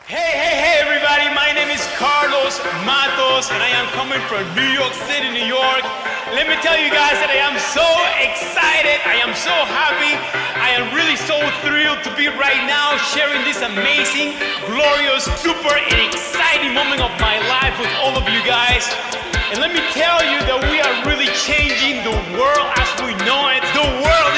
Hey, everybody, my name is Carlos Matos, and I am coming from New York City, New York. Let me tell you guys that I am so excited, I am so happy, I am really so thrilled to be right now sharing this amazing, glorious, super, and exciting moment of my life with all of you guys. And let me tell you that we are really changing the world as we know it. The world